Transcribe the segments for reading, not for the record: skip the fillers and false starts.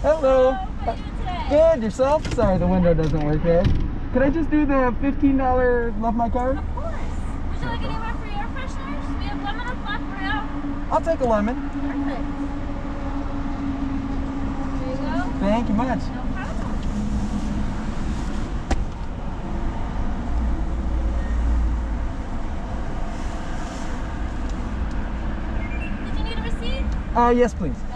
Hello. How are you today? Good, yourself? Sorry, the window doesn't work there. Could I just do the $15 love my card? Of course. Would you like anyone for air fresheners? We have lemon or blackberry. I'll take a lemon. Perfect. There you go. Thank you much. No problem. Did you need a receipt? Yes, please. Got it.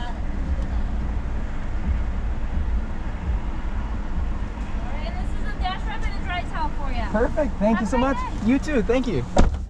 Alright, and this is a dash wrap and a dry towel for you. Perfect. Thank you Have a so great much. day. You too. Thank you.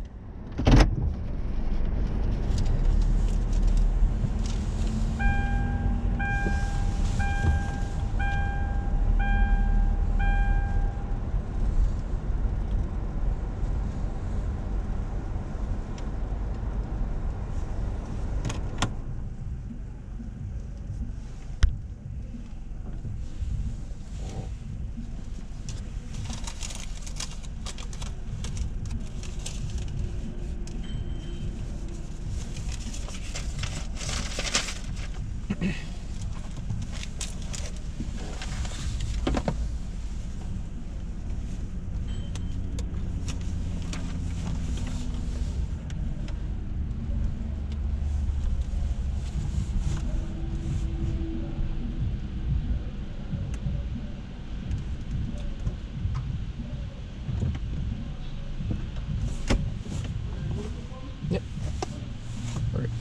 Yep. Okay.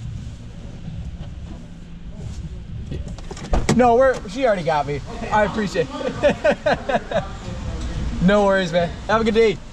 No, she already got me. I appreciate it. No worries, man. Have a good day.